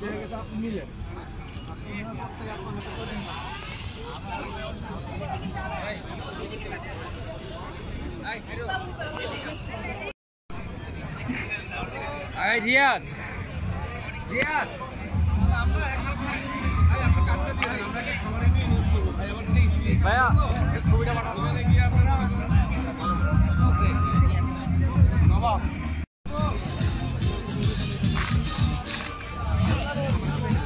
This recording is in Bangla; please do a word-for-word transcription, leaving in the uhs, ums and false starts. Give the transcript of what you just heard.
দেখা গেছে আপনি মিলেন আই রিয়াদ রিয়াদ ভাইয়া ছবিটা পাঠাবেন গিয়ে আপনারা নবাব